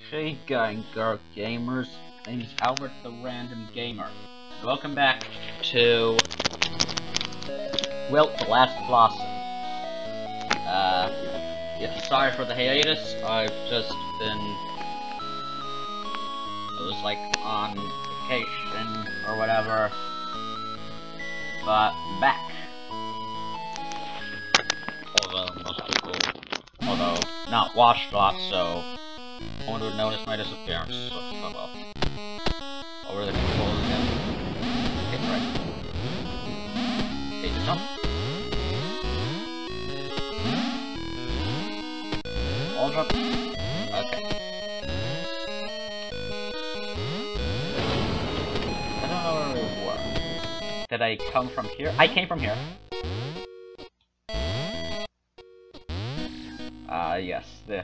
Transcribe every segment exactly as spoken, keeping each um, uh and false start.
Hey gang girl gamers, my name is Albert the Random Gamer. Welcome back to Wilt the Last Blossom. Uh, yeah, sorry for the hiatus, I've just been, I was like on vacation or whatever, but I'm back. Although, most people, although not watched a lot, so no one would notice my disappearance, so, oh well. Over the controls again. Hit right. Hit the jump. All jump. Okay. I don't know where we were. Did I come from here? I came from here. Ah, uh, yes, the...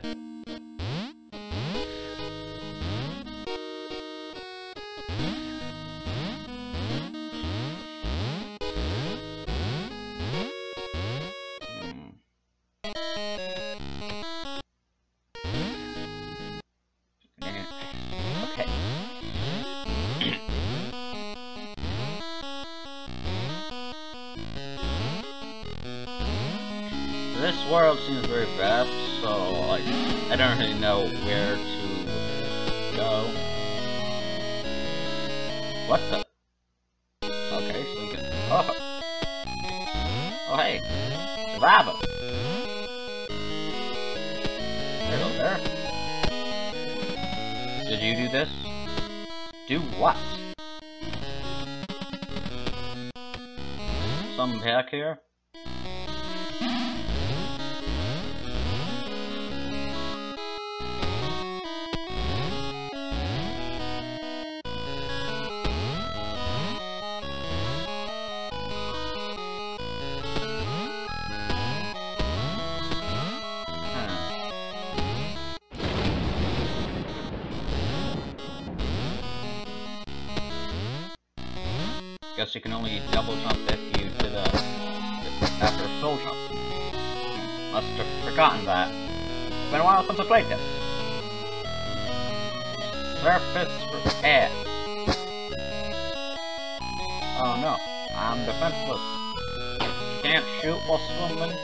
This world seems very vast, so like I don't really know where to go. What the? Okay, so we can. Oh, oh hey, survivor. Hello there. Did you do this? Do what? Some back here. Guess you can only double jump if you did a after a full jump. Hmm, must have forgotten that. It's been a while since I played this. Surface repair. Oh no, I'm defenseless. Can't shoot while swimming.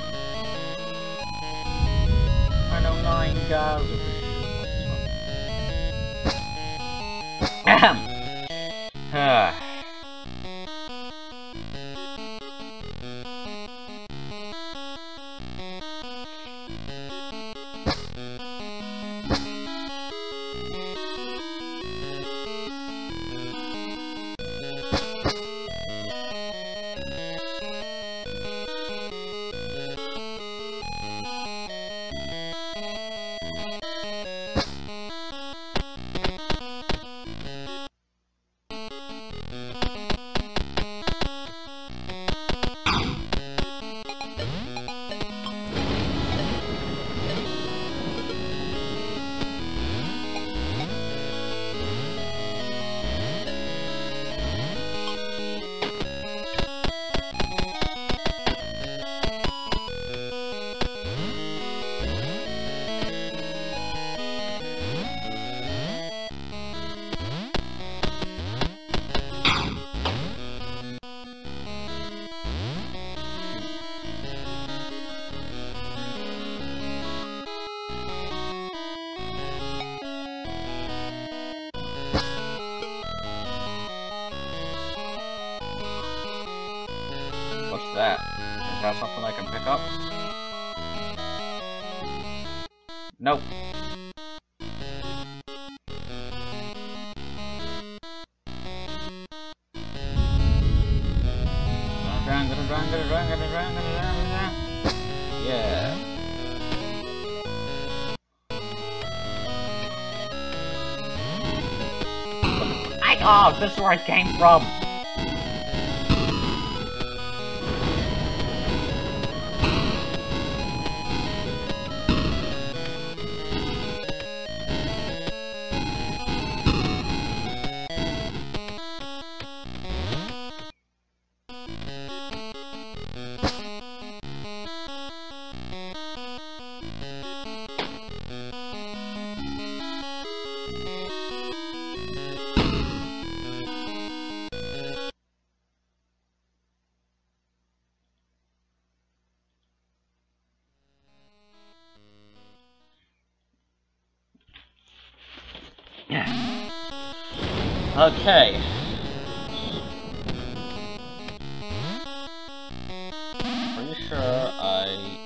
I know nine guys who can shoot while swimming. Ahem. What's that? Is that something I can pick up? Nope. Yeah. I oh, this is where I came from. Okay. Pretty sure I...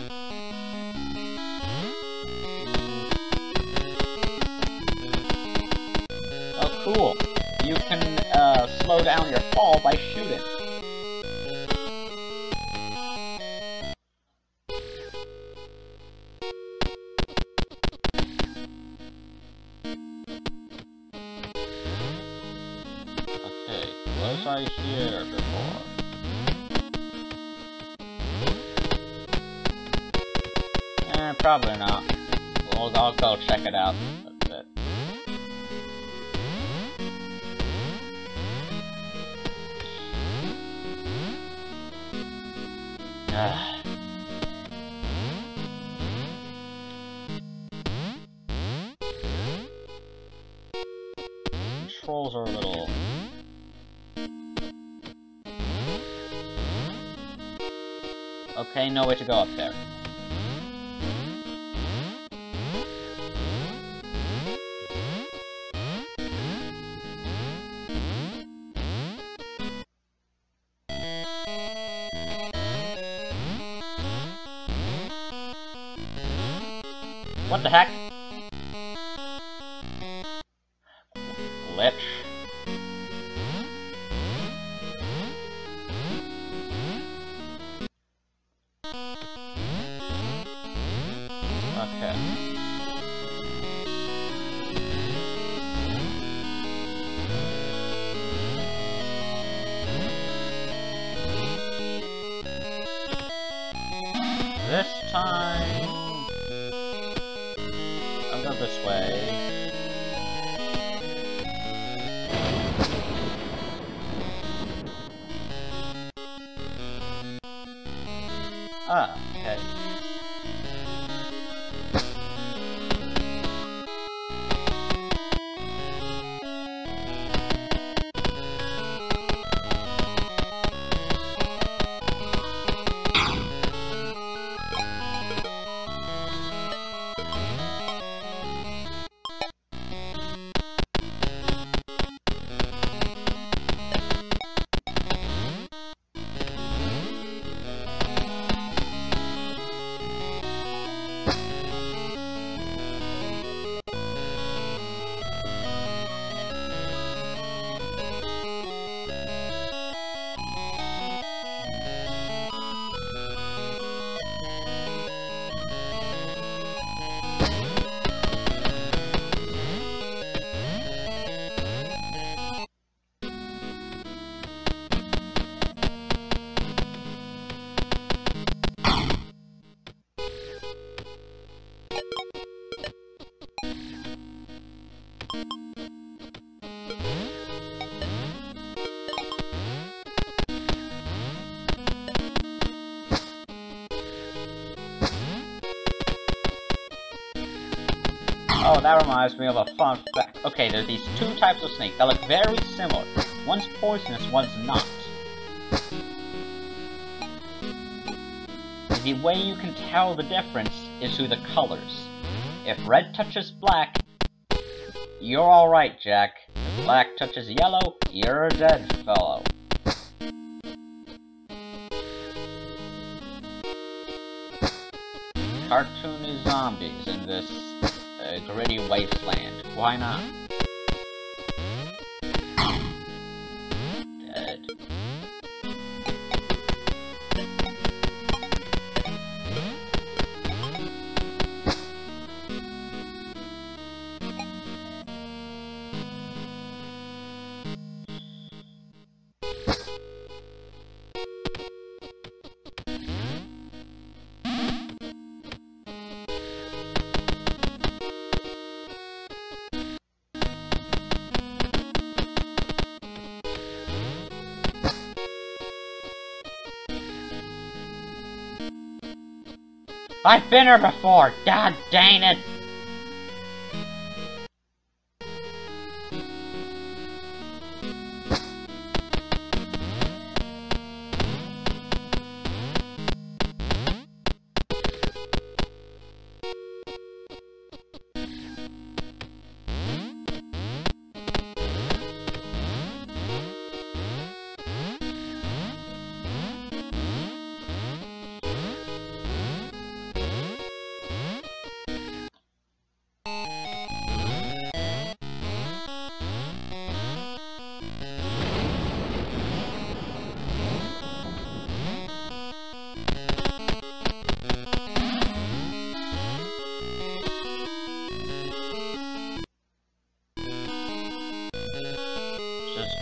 Oh, cool. You can uh, slow down your fall by shooting. Okay, was I here before? Eh, probably not. Well, I'll go check it out. That's it. Ah. Controls are a little... Okay, no way to go up there. What the heck? Glitch. Okay. This time... I'll go this way. Ah, okay. Oh, that reminds me of a fun fact. Okay, there's these two types of snake that look very similar. One's poisonous, one's not. The way you can tell the difference is through the colors. If red touches black, you're alright, Jack. If black touches yellow, you're a dead fellow. Cartoony zombies in this uh, gritty wasteland. Why not? Dead. I've been here before! God dang it!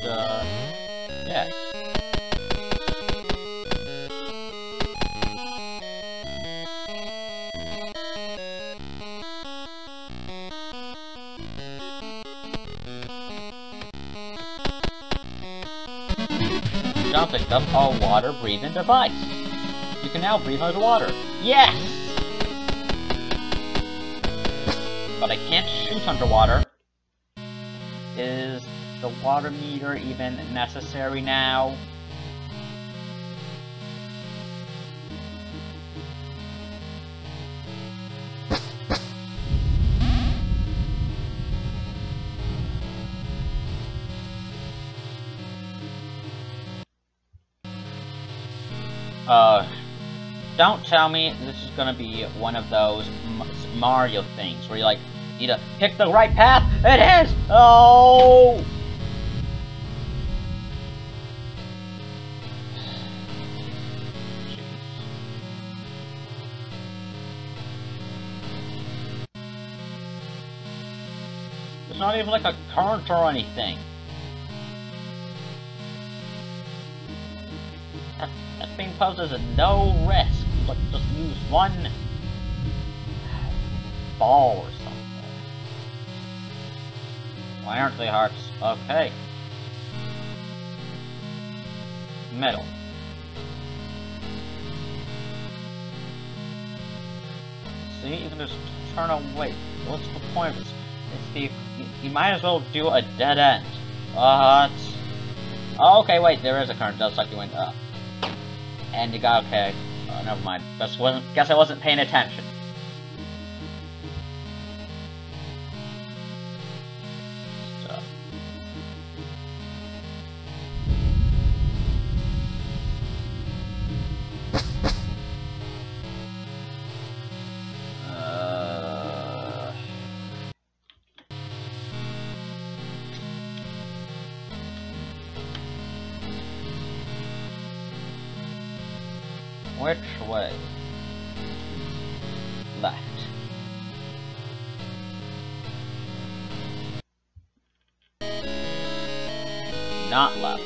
uh, yeah. John picked up a water breathing device. You can now breathe underwater. Yes! But I can't shoot underwater. Is the water meter even necessary now? Uh, don't tell me this is gonna be one of those Mario things where you like need to pick the right path. It is. Oh. Jeez. There's not even like a current or anything. That thing poses no risk, but just use one ball or something. Why aren't they hearts? Okay. Middle. See, you can just turn away. What's the point of this? It's the, you, you might as well do a dead end. What? Oh, okay, wait, there is a current. It does suck you in. Uh, And you got okay. Oh, never mind. Just wasn't. Guess I wasn't paying attention. So. Uh. Which way? Left. Not left.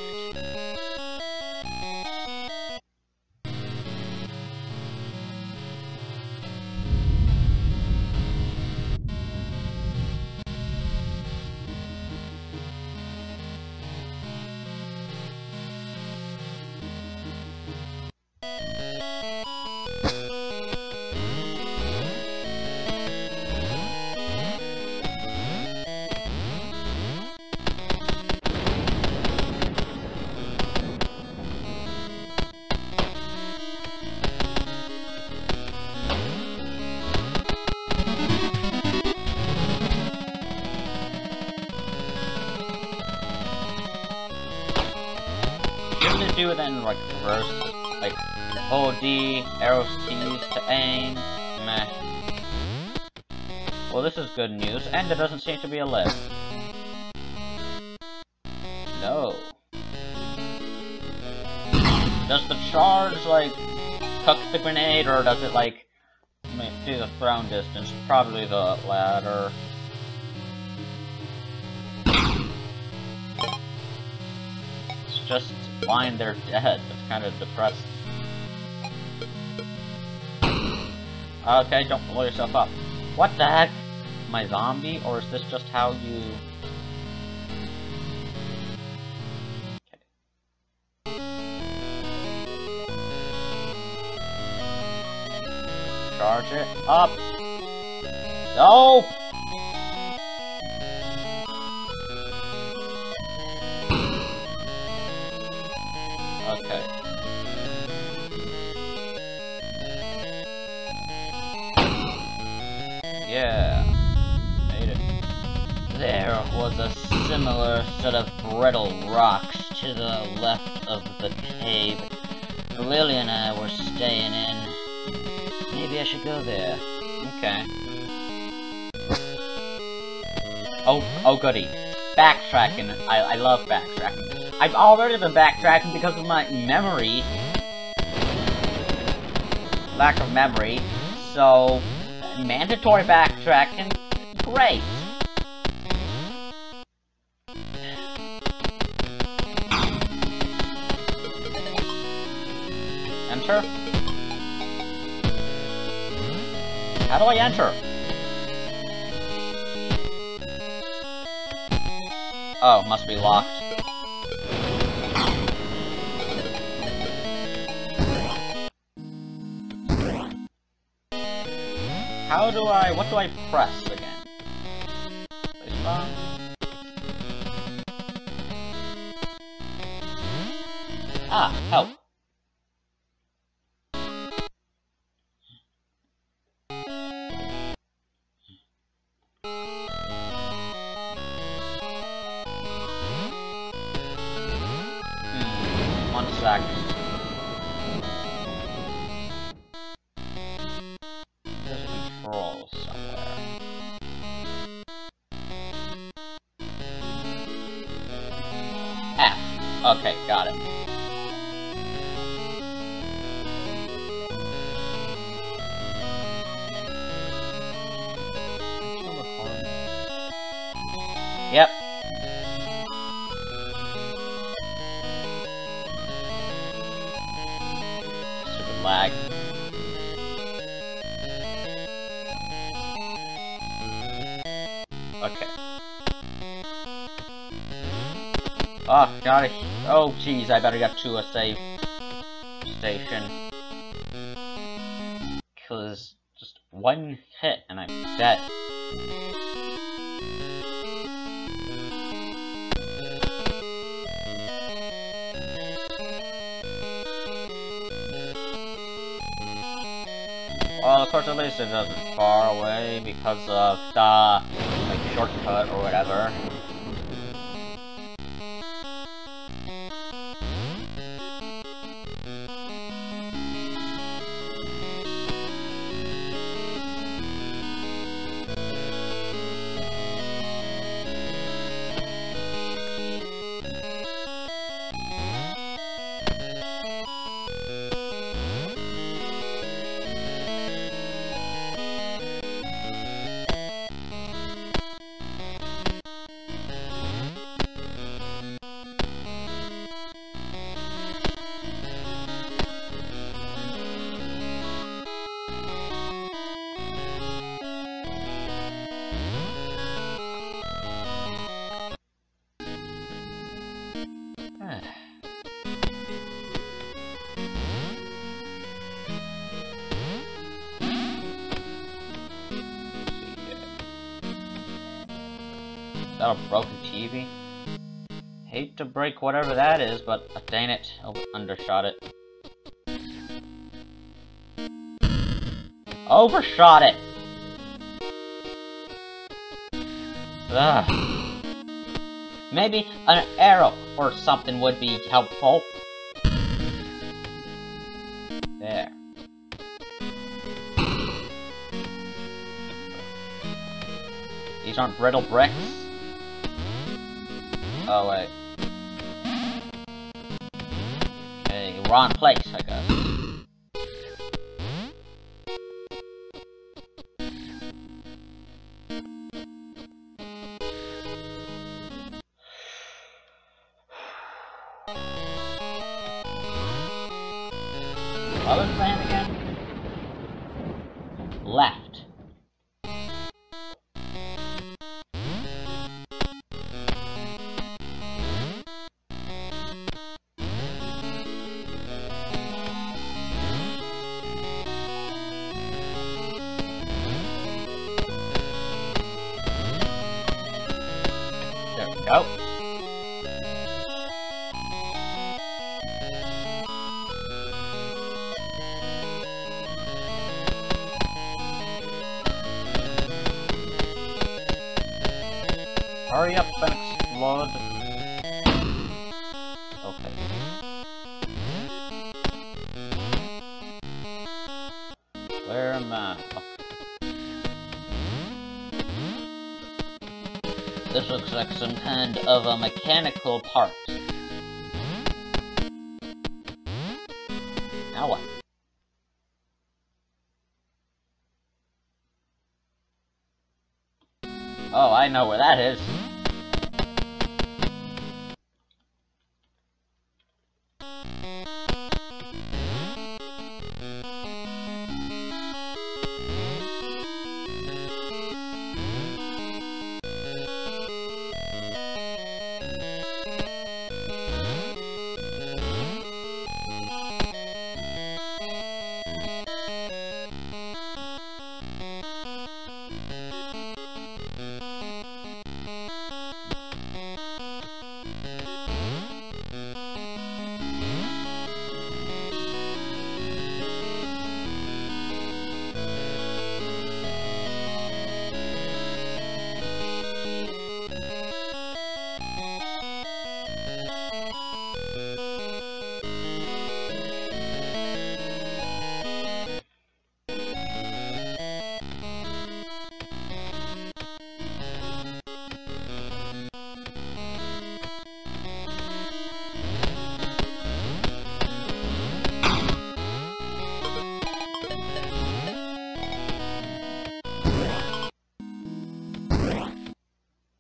Do it then like reverse, like hold D, arrows to use to aim. Meh. Well, this is good news, and there doesn't seem to be a lift. No. Does the charge like cook the grenade, or does it like do the thrown distance? Probably the latter. It's just lying there dead. That's kind of depressing. Okay, don't blow yourself up. What the heck? Am I zombie, or is this just how you... Okay. Charge it up. No! Okay. Yeah. Made it. There was a similar set of brittle rocks to the left of the cave. Lily and I were staying in. Maybe I should go there. Okay. Oh, oh goody. Backtracking. I, I love backtracking. I've already been backtracking because of my memory. Lack of memory. So, mandatory backtracking. Great. enter? How do I enter? Oh, must be locked. How do I... what do I press again? Spacebar? Ah, help. Hmm, one sec. There's a control somewhere. F. Okay, got it. Yep. Stupid lag. Okay. Oh, got it. Oh, jeez, I better get to a save station. Cause just one hit and I'm dead. Well, of course, at least it isn't far away because of the, like, shortcut or whatever. Is that a broken T V? Hate to break whatever that is, but uh, dang it, I undershot it. Overshot it! Ugh. Maybe an arrow or something would be helpful. There. These aren't brittle bricks? Oh, wait. Okay, wrong place, I guess. What was the plan again? Left. There we go. Hurry up and explode. Okay. Where am I? Okay. This looks like some kind of a mechanical part. Now what? Oh, I know where that is.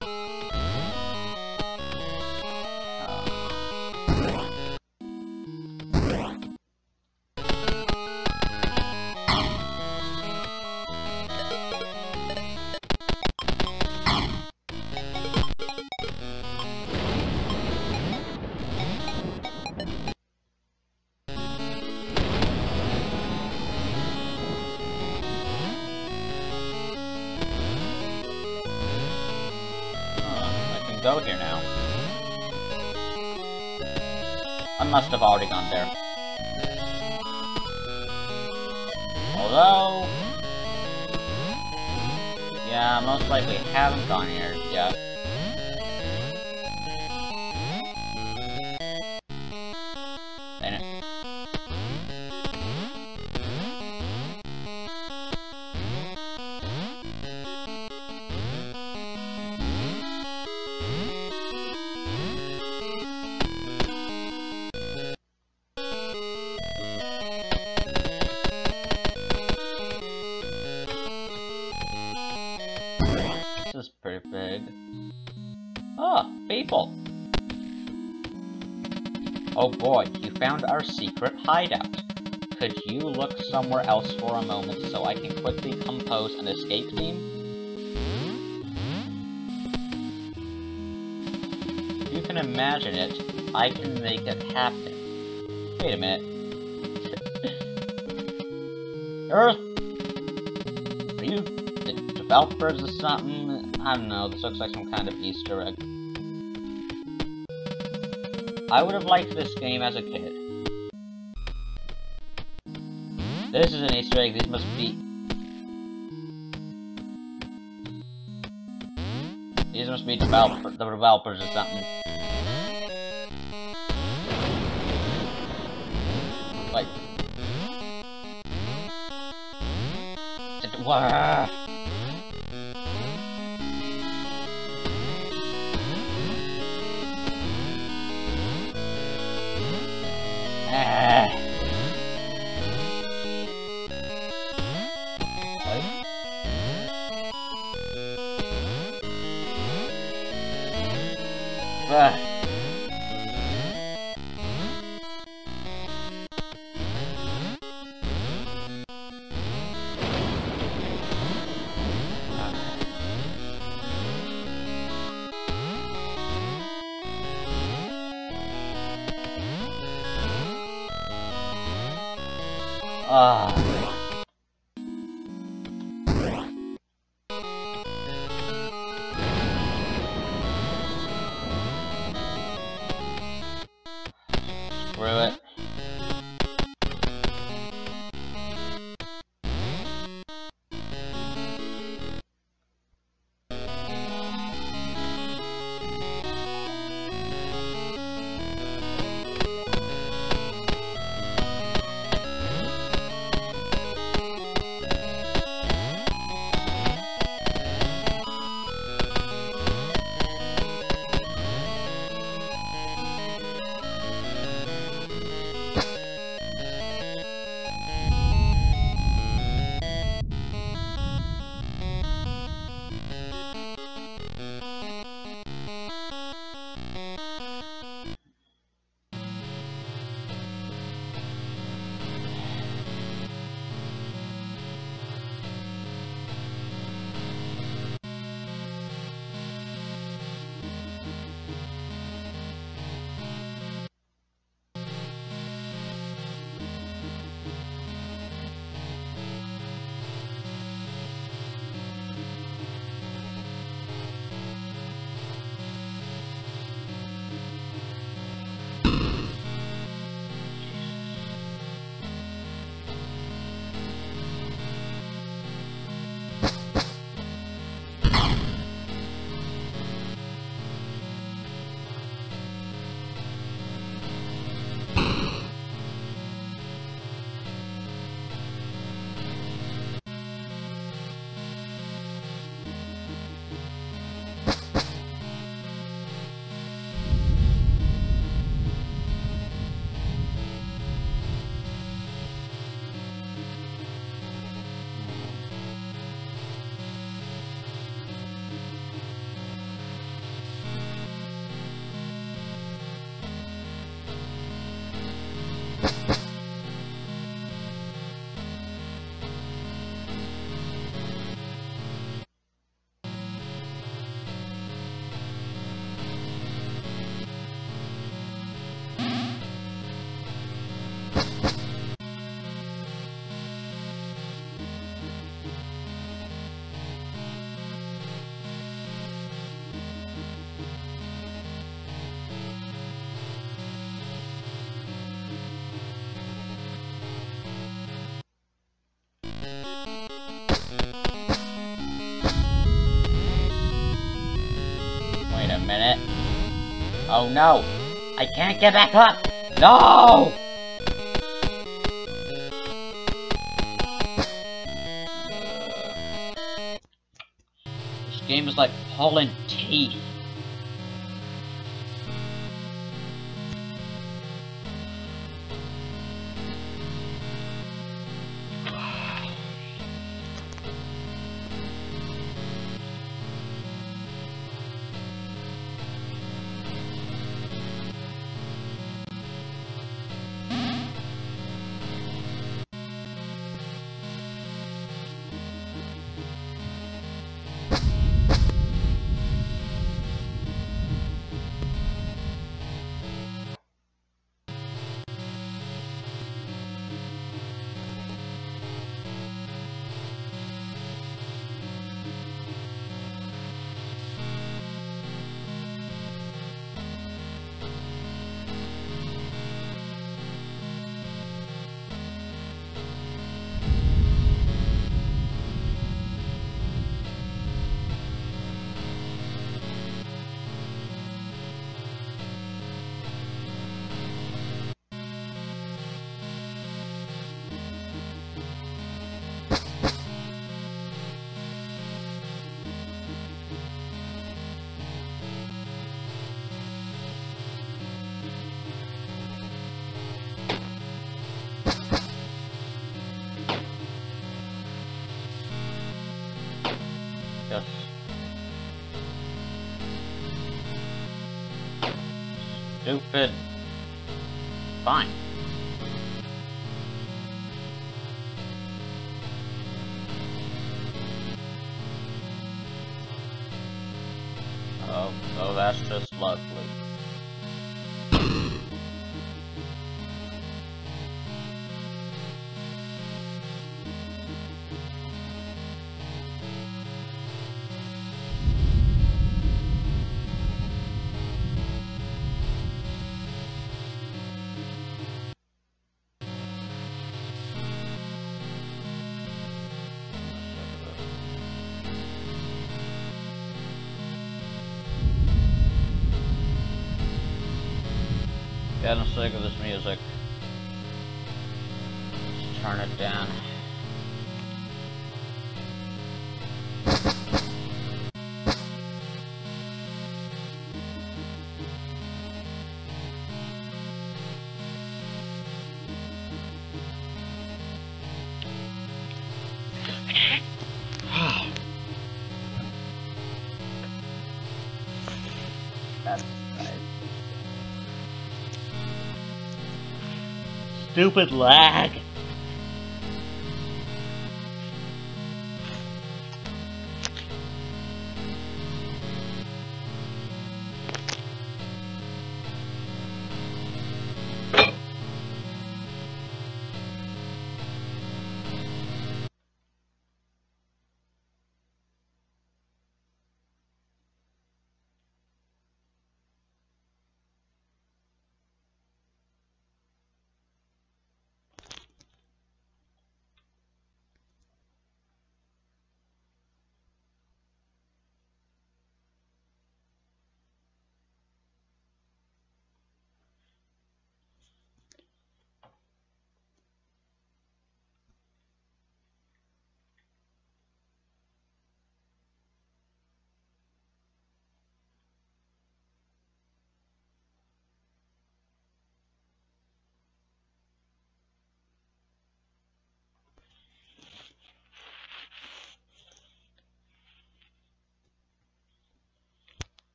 Go here now. I must have already gone there. Although... yeah, most likely haven't gone here yet. Dang it. This is pretty big. Ah, people! Oh boy, you found our secret hideout. Could you look somewhere else for a moment so I can quickly compose an escape theme? If you can imagine it, I can make it happen. Wait a minute. Earth? Are you the developers or something? I don't know, this looks like some kind of Easter egg. I would have liked this game as a kid. This is an Easter egg, these must be... These must be developer, the developers or something. Like... Wow. Ah. Ah. Ah. Screw it. minute. Oh no! I can't get back up! No! This game is like pulling teeth. Yes. Stupid. Fine. Oh, oh, that's just lovely. Getting sick of this music. Let's turn it down. That's nice. Stupid lag.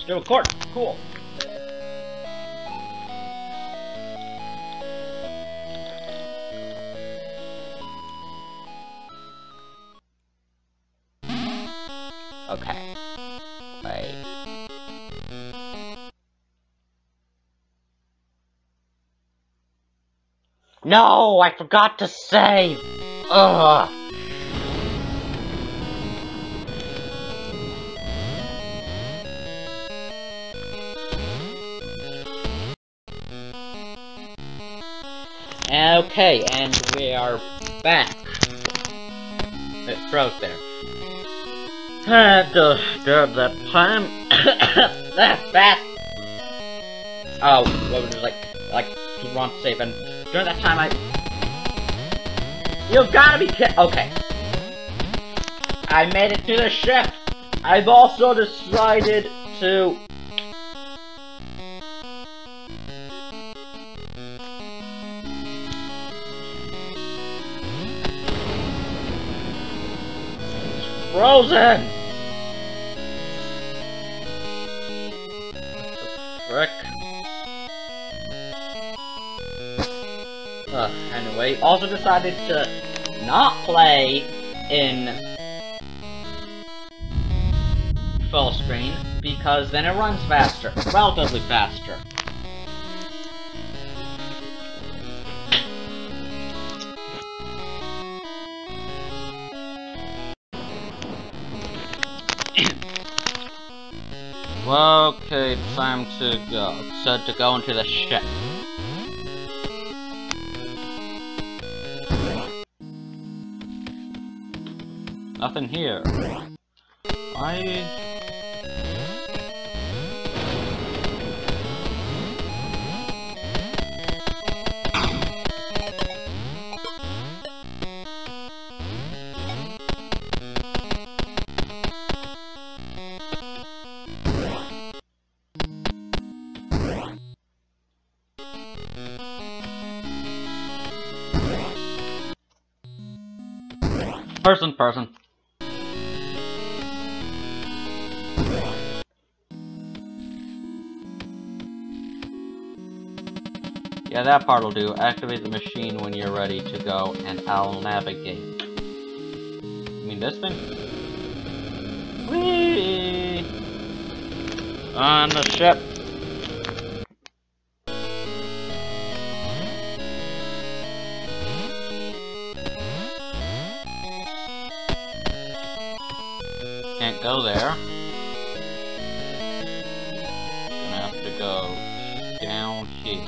Still record. Cool. Okay. Wait. No, I forgot to save. Ugh. Okay, and we are back. It froze there. Had to disturb that time. That fast. Oh, what was it like? Like to run safe, and during that time, I. You gotta be kidding. Okay. I made it to the ship. I've also decided to. Frozen! Frick. Uh, anyway, also decided to not play in full screen because then it runs faster, relatively faster. Okay, time to go. So to go into the ship. Nothing here. I. Person, person. Yeah, that part will do. Activate the machine when you're ready to go, and I'll navigate. You mean this thing? Whee! On the ship. Can't go there. Gonna have to go down here.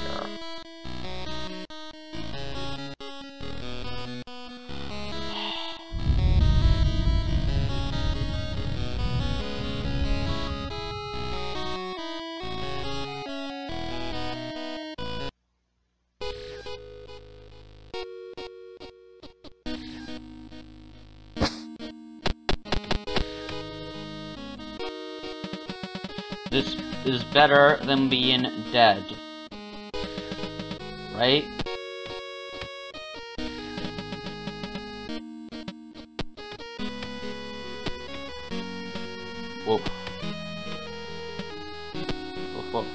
This is better than being dead. Right? Whoa. Whoa, whoa.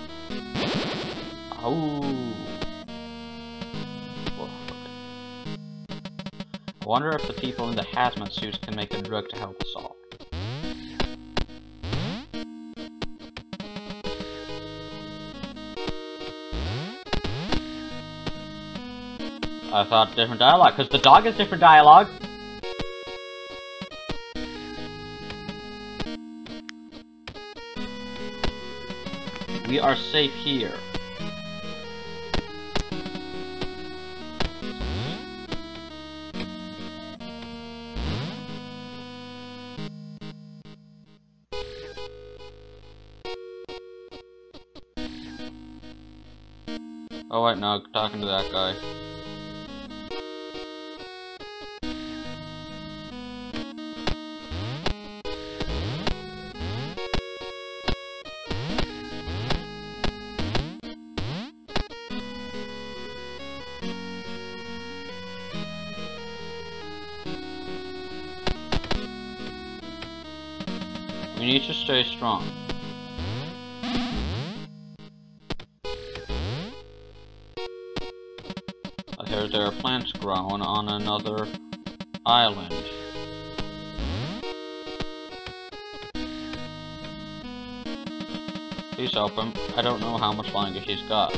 Oh. Whoa. I wonder if the people in the hazmat suits can make a drug to help us all. I thought different dialogue, because the dog is different dialogue. We are safe here. Oh wait, no, talking to that guy. We need to stay strong. that there are plants growing on another island. Please help him. I don't know how much longer he's got.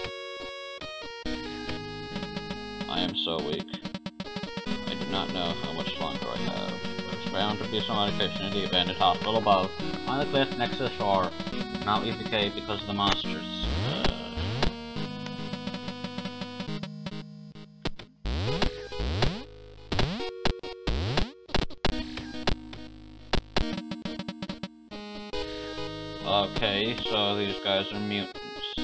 I am so weak. I do not know how much longer I have. There's bound to be some medication in the abandoned hospital above. On the cliff next to the shore. Not leave the cave because of the monsters. Uh... Okay, so these guys are mutants.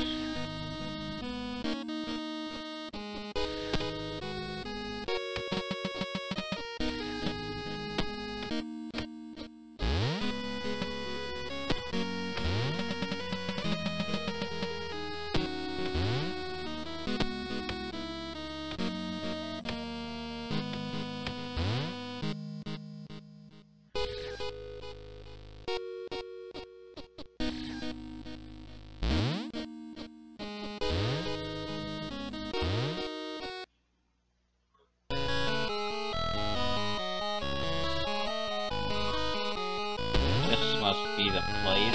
Must be the place.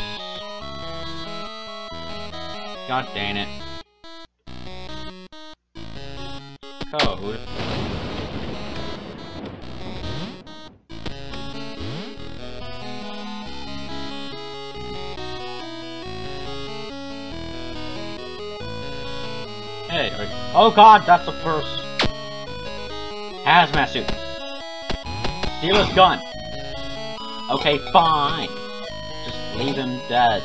God dang it. Code. Hey, oh god, that's a purse. Hazmat suit. Steal his gun. Okay, fine. Just leave him dead.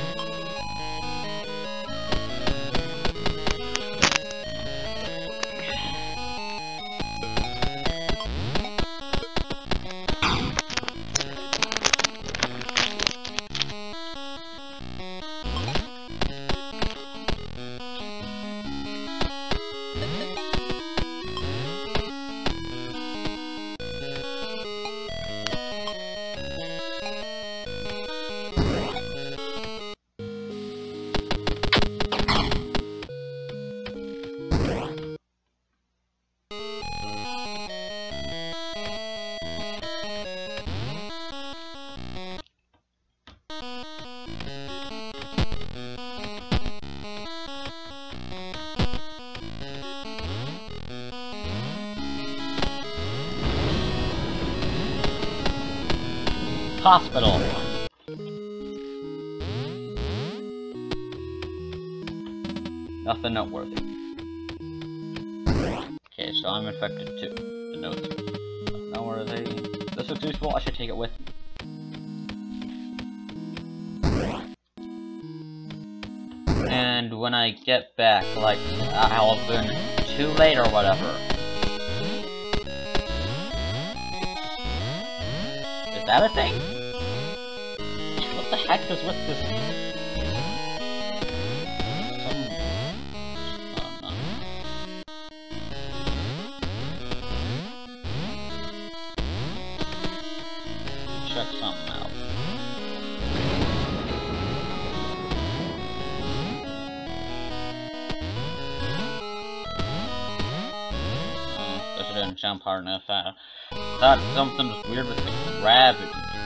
Hospital. Nothing noteworthy. Okay, so I'm infected too. The notes. Nothing noteworthy. This looks useful. I should take it with me. And when I get back, like, I'll have been too late or whatever. Is that a thing? What the heck is with this? Some... Oh, no. Check something out. Oh, guess I didn't jump hard enough. I thought something was weird with the gravity.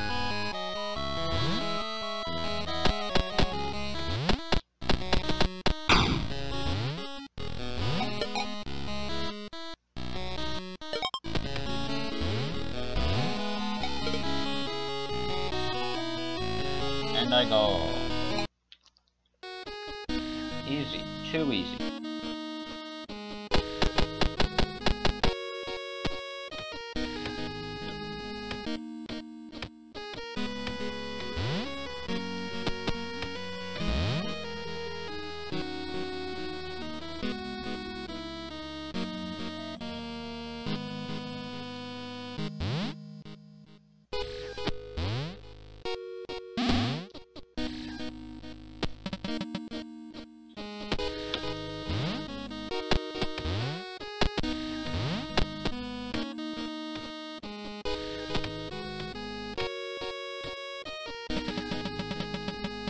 And I go. Easy. Too easy.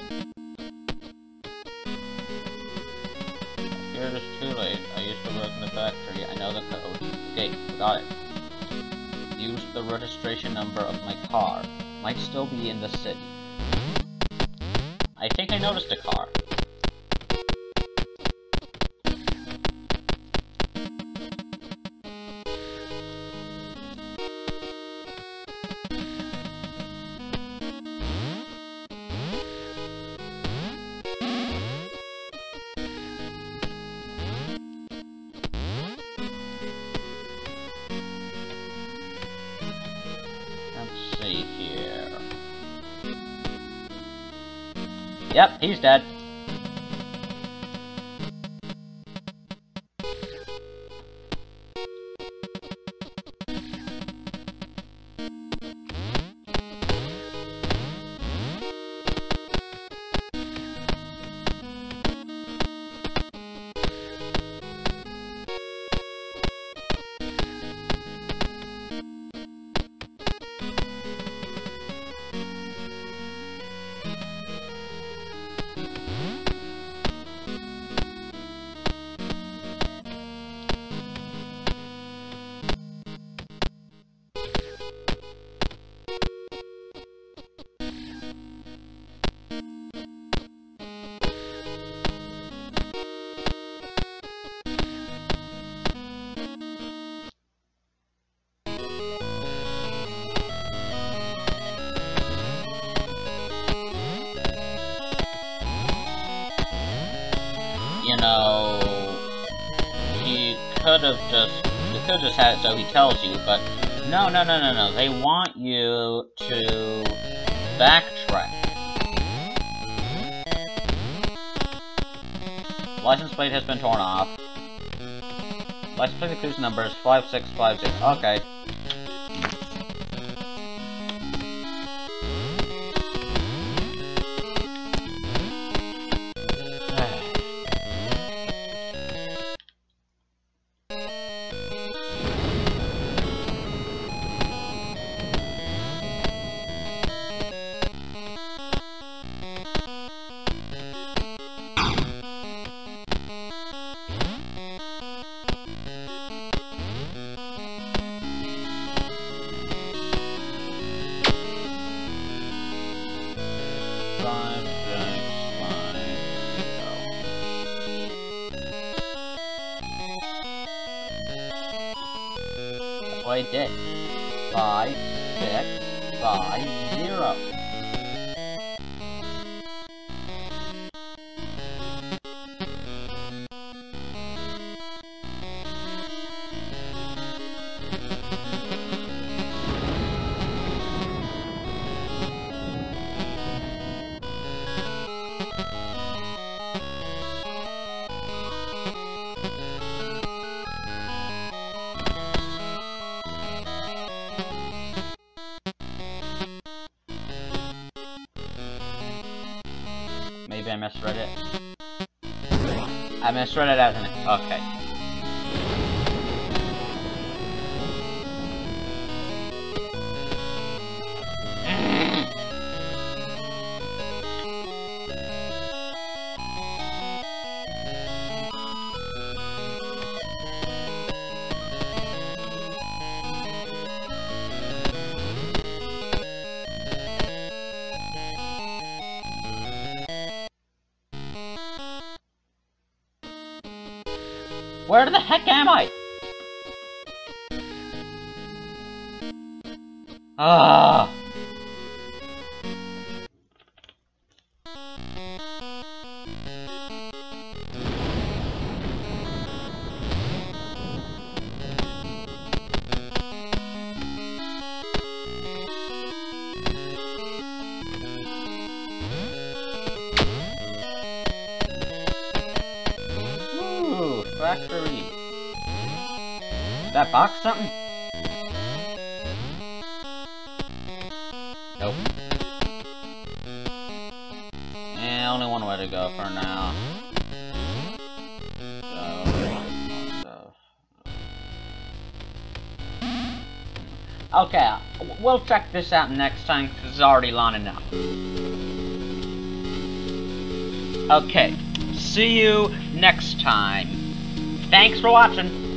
It's too late. I used to work in the factory. I know the code. Okay, got it. Use the registration number of my car. Might still be in the city. I think I noticed a car. Yep, he's dead. You know, he could have just, he could have just had it so he tells you, but no, no, no, no, no, they want you to backtrack. License plate has been torn off. License plate includes numbers five six five zero, okay. I did. Five, six, five, zero. Maybe I misread it. I misread it as an... okay. Where the heck am I? Ah. Ooh, factory. Is that box something? Nope. Yeah, only one way to go for now. So, okay, we'll check this out next time because it's already long enough. Okay, see you next time. Thanks for watching.